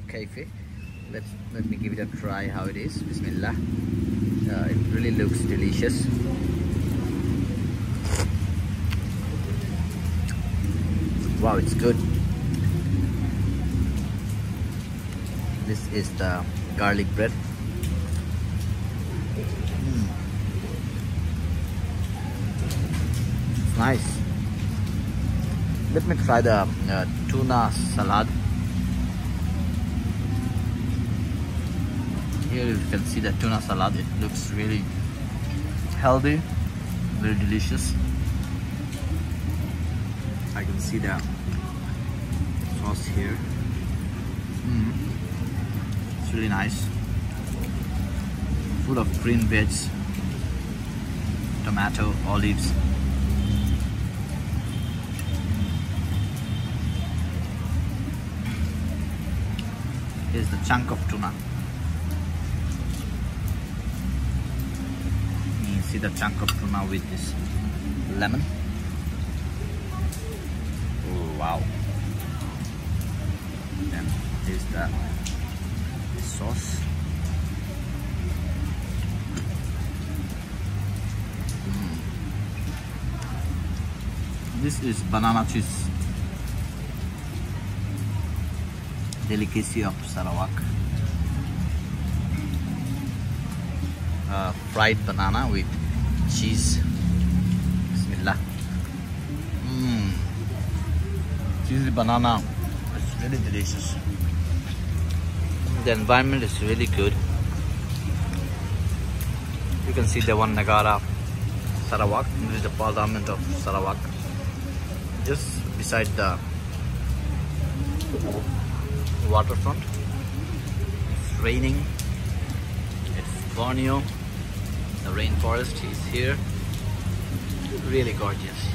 Brooke Cafe. Let me give it a try how it is. Bismillah. It really looks delicious. Wow, it's good. This is the garlic bread. It's nice. Let me try the tuna salad. Here you can see the tuna salad. It looks really healthy, very delicious. I can see the sauce here. It's really nice. Full of green veg, tomato, olives. Here's the chunk of tuna. You see the chunk of tuna with this lemon. Oh, wow. Then here's the sauce. This is banana cheese, delicacy of Sarawak. Fried banana with cheese. Bismillah. Cheesy banana. It's really delicious. The environment is really good. You can see the one Nagara, Sarawak. This is the Parliament of Sarawak. Just beside the waterfront. It's raining. It's Borneo. The rainforest is here. Really gorgeous.